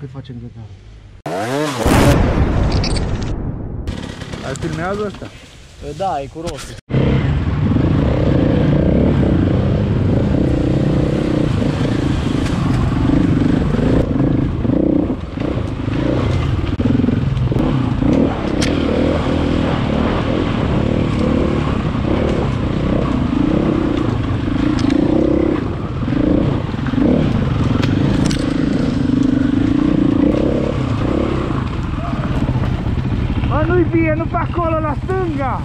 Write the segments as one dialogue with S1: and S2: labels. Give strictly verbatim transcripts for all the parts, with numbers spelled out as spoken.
S1: cât facem grătarul.
S2: Ai filmează asta?
S3: Da, e cu roșu.
S2: Mă, nu-i vie, nu pe acolo, la stânga!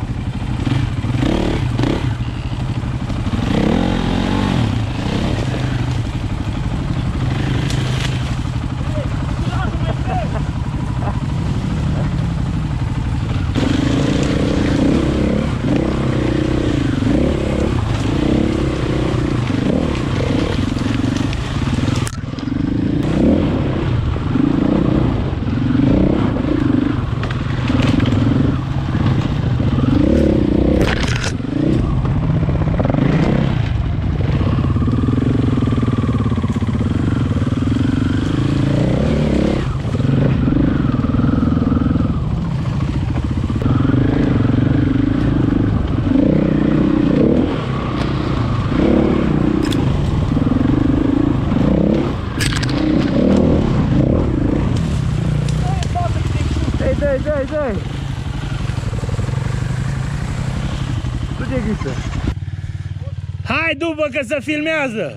S2: Dai, dai, dai! Du-te ghisă!
S3: Hai după că se filmează!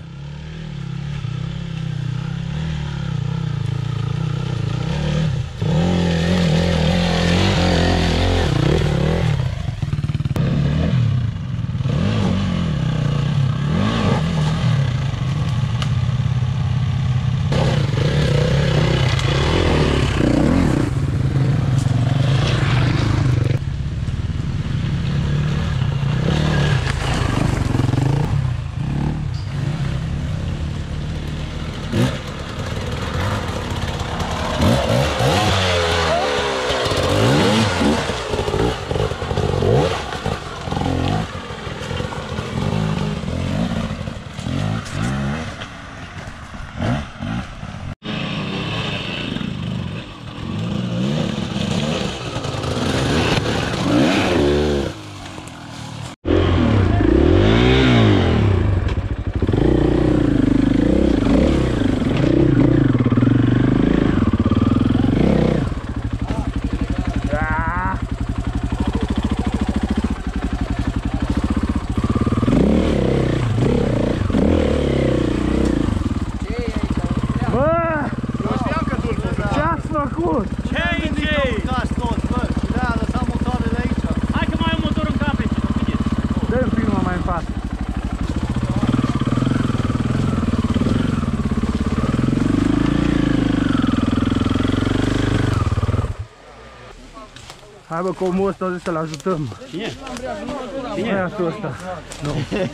S2: Hai bă, că omul ăsta zice să-l ajutăm.
S3: Cine?
S2: Cine? Băiatul ăsta. Nu.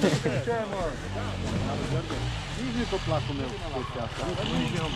S1: Nici nu-i tot placul meu chestia asta. Nici nu-i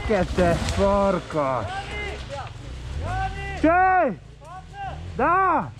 S2: che te porco! Ce? Da!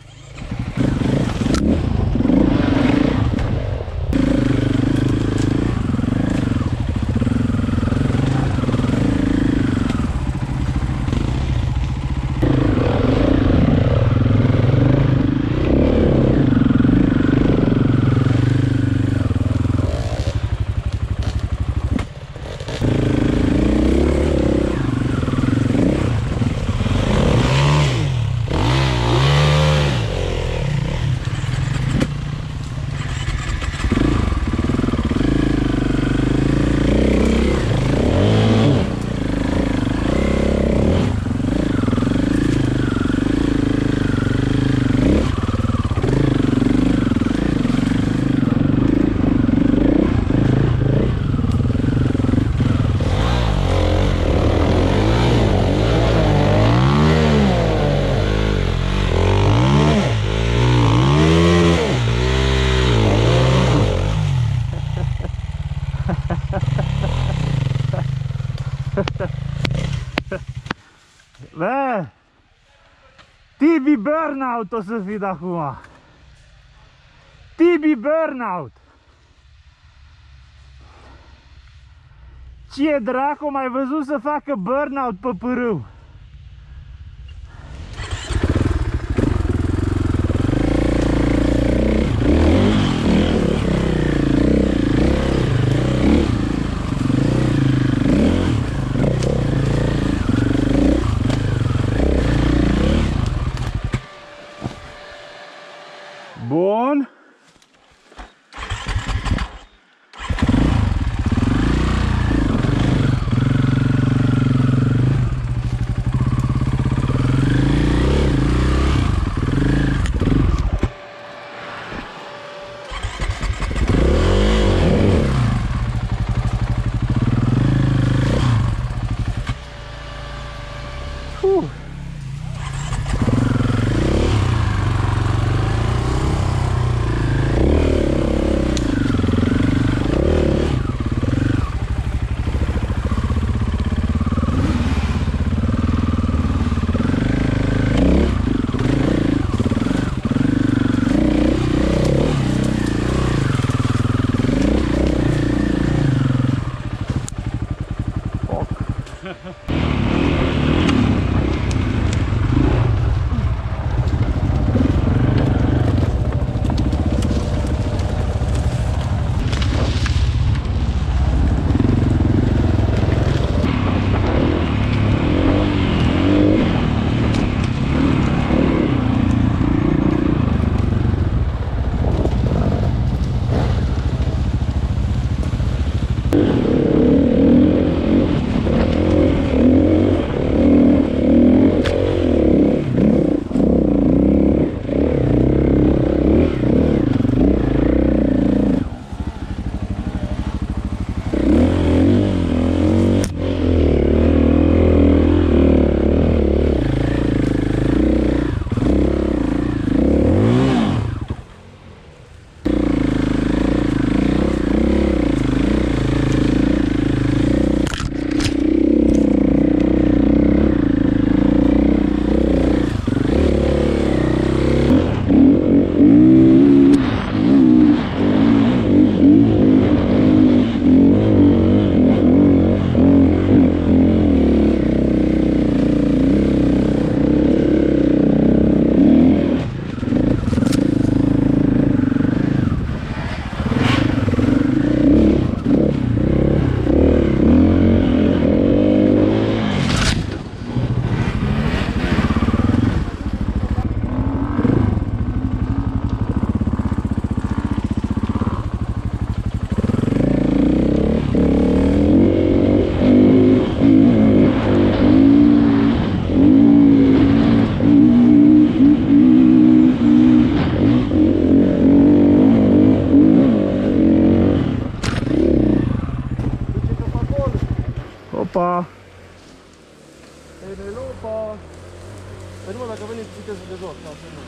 S2: Bă, Tibi Burnout o să fii de acum. Tibi Burnout. Ce dracu mai văzut să facă burnout pe pârâu? Bun. Uh. Opa!
S1: Penelopa! Păi nu mă, dacă veniți viteză de jos, sau să nu.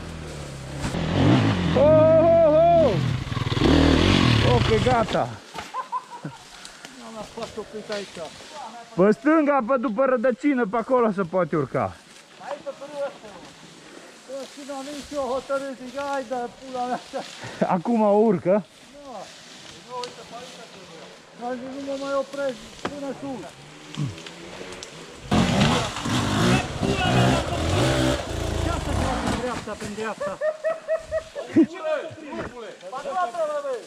S2: Oh, oh, oh! Ok, gata!
S1: Nu am fost oprit aici.
S2: Pe stânga, pe după rădăcină, pe acolo se poate urca.
S1: Hai pe părul ăsta, mă. Bă, când am venit și eu hotărât, zic, hai, dar pula mea așa.
S2: Acum urcă.
S1: Da. Nu, uite, pe aici trebuie. Am zis, nu mă mai opresc până sus. Ce asta se face în dreapta, pe dreapta? Ce bă? Patru la bă!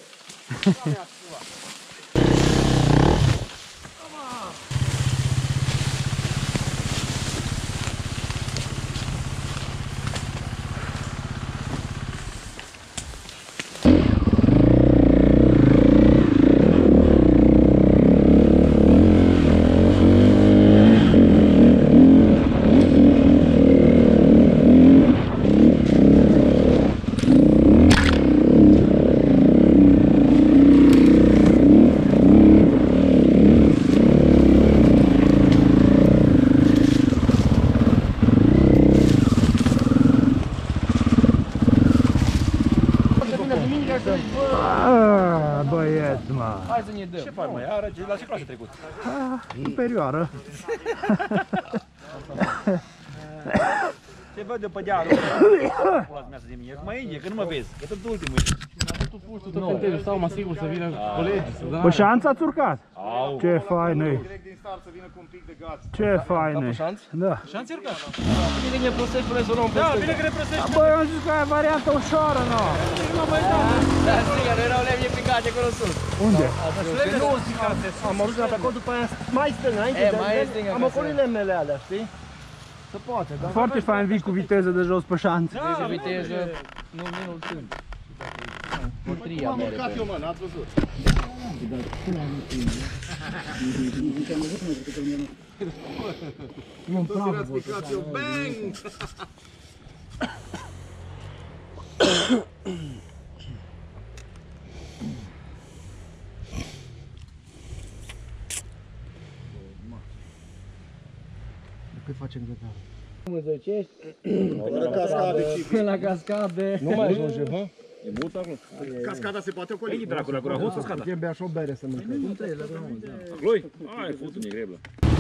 S2: Băieți, mă.
S4: Hai să ne dăm. Ce faci, mă? La ce clasă ai trecut?
S2: Superioară.
S4: Te văd de pe dealul. Pula mea să de mine. Mai e, că nu mă vezi. Că sunt ultimul.
S5: Nu, stau mă sigur să vină colegii să dă.
S2: Pe șanță ați urcat?
S4: Au.
S2: Ce fain e.
S1: Direct din start să vină cu un pic de gaz.
S2: Ce fain e.
S5: Șanț?
S2: Da.
S5: Șanț e urcat. Bine că ne prostești până să o luăm pe
S4: Da,
S5: stânga.
S4: bine că ne prăsești.
S2: Băi, am zis că aia varianta ușoară, nu?
S5: Da, striga, nu erau lemne picate acolo sus.
S2: Unde?
S5: Nu zicate sus. Am auzit pe acolo, după aia mai stânga, înainte de mai stânga. Am ocolit lemnele alea, știi? Se poate, dar...
S2: Foarte fain vii cu viteză de jos pe șanță.
S5: Deci viteză, nu minul tând. Motria
S1: Am
S5: mere
S1: urcat
S5: pe
S1: eu, mă, n-ați văzut. Considerați picați-o, bang!
S5: Cât facem grătarul?
S1: Până cascade,
S5: Până la cascade. Nu mai ajunge, bă?
S4: E mult acolo.
S1: cascada se poate ocoli.
S4: E dracul, la gura hoță, scada.
S5: Putem bea și o bere să mâncăm. Cum trebuie, la grământ, da.
S4: Gloi? Ai, futu, e greblă.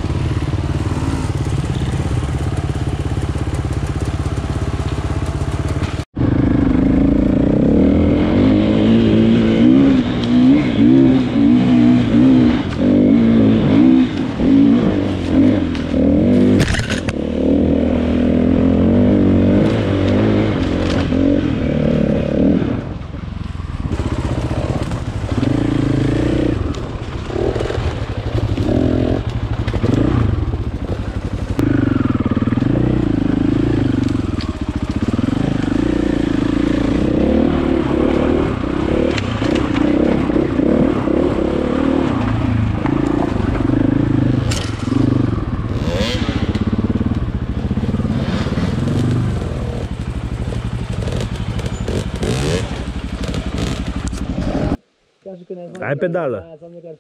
S2: Ai pedală.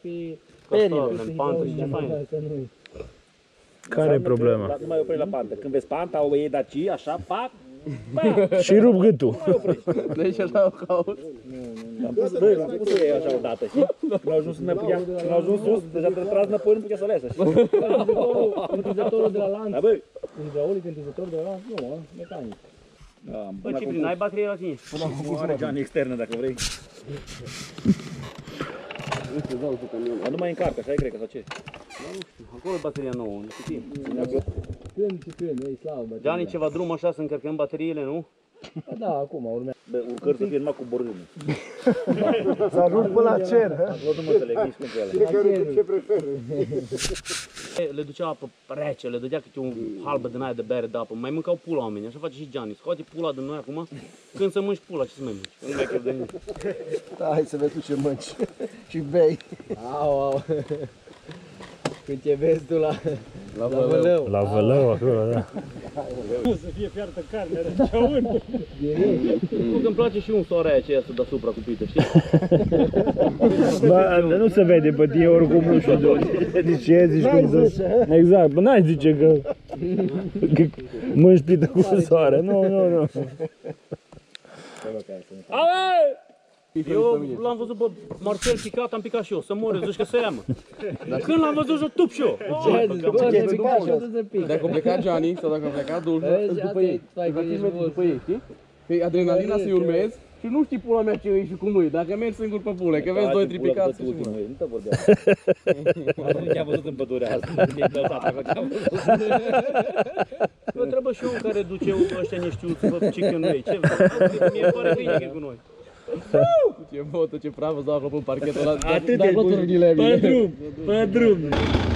S2: Care e problema?
S4: Nu mai opri la pantă. Când vezi panta, o iei daci, așa, pac,
S2: Și rup gâtul.
S5: Deci așa o caut.
S4: Am pus, bă, am pus să iei așa odată, știi? Când au ajuns înapoi, când au ajuns sus, deja te tras înapoi, nu putea să o iasă, știi?
S5: Întâmplătorul de la lanț.
S4: Da, bă.
S5: Hidraulic, întâmplător de la lanț. Nu, mă, mecanic.
S4: Bă, Ciprin, ai baterie la tine? Până acum are geană externă, dacă vrei. Dar nu mai încarcă, așa e, cred că, sau ce?
S5: Acolo bateria nouă, nu știu. Când și când, e slabă. Gianni, ceva drum așa să încărcăm bateriile, nu? Da, acum urmează.
S4: Bă, urcări să fie numai cu borâne.
S2: Să ajung până la cer.
S4: Acolo nu mă înțeleg nici cum pe ele.
S1: Ce preferi?
S5: Le ducea apă rece, le dădea câte un halbă din aia de bere de apă. Mai mâncau pula oamenii, așa face și Gianni. Scoate pula din noi acum, când să mânci pula, ce să mai mânci? Nu mai chef de nimic.
S2: Da, hai să vezi tu ce mânci. Și bei.
S5: Au, au. Când te vezi tu la, la vălău.
S2: La vălău acolo, da.
S4: Să fie fiartă carne, răceaun.
S5: Nu că îmi place și un soare aceea să deasupra cupită, știi?
S2: Bă, nu se vede pe tine oricum, nu știu de ce zici cum să... Exact, bă, n-ai zice că... că mânci pită cu soare, nu, nu, nu.
S5: Ale! Eu l-am văzut pe Marcel picat, am picat și eu, să mor, eu zici că să ia, mă. Când l-am văzut, eu tup și eu.
S6: Dacă a plecat Gianni sau dacă a plecat Dulce, după ei. După ei, știi? Că adrenalina să-i urmezi și nu știi pula mea ce e și cum nu e. Dacă mergi singur pe pule, că vezi doi tripicați și mă.
S4: Nu te vorbea. Nu te-a văzut în pădurea asta. Mi-ai plătat acolo ce-am văzut.
S5: Mă trebuie și eu care duce ăștia neștiuți pe chicken way. Ce vrei? Mie pare bine că e cu noi.
S6: Ce moto, ce pravă, îți dau acolo pe parchetul ăla.
S3: Atât de bun. Pe drum, pe drum.